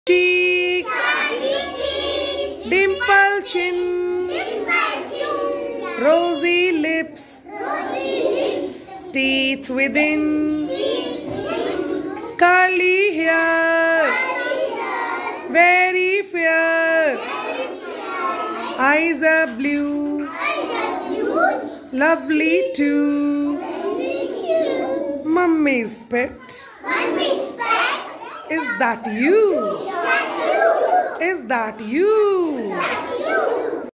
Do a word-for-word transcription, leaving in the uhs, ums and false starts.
cheeks, dimple chin, rosy lips, teeth within, curly hair, very fair, eyes are blue, lovely too, mummy's pet. Is that you? Is that you?